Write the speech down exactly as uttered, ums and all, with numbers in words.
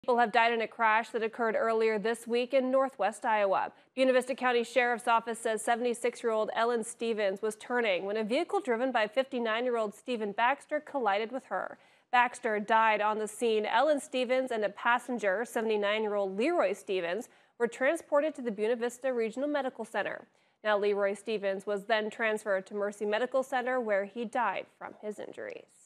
People have died in a crash that occurred earlier this week in northwest Iowa. Buena Vista County Sheriff's Office says seventy-six-year-old Ellen Stevens was turning when a vehicle driven by fifty-nine-year-old Stephen Baxter collided with her. Baxter died on the scene. Ellen Stevens and a passenger, seventy-nine-year-old Leroy Stevens, were transported to the Buena Vista Regional Medical Center. Now, Leroy Stevens was then transferred to Mercy Medical Center, where he died from his injuries.